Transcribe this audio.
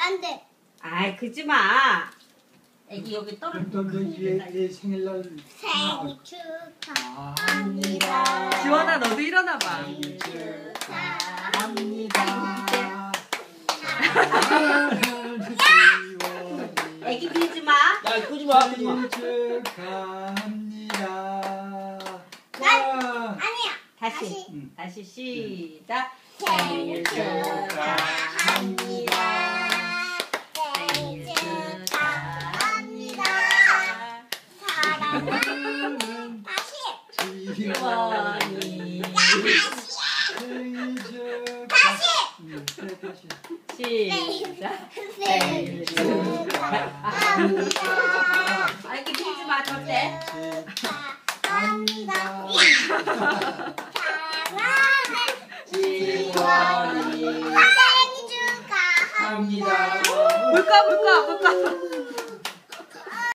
안 돼. 아이 그지 마. 애기 여기 떨어져. 내 생일날 생일 축하합니다. 지원아 너도 일어나봐. 생일 축하합니다. 애기 빌지 마. 야, 끄지 마, 끄지 마. 생일 축하합니다. 아니야. 다시 시작. 생일 축하합니다. 생일 축하합니다. 사랑하는 다시. 지원이. 생일 다시. 시작. 생일 축하합니다. 애기 빌지 마 절대. 축하합니다. 사랑하는 지원이. 생일 축하합니다. 물까.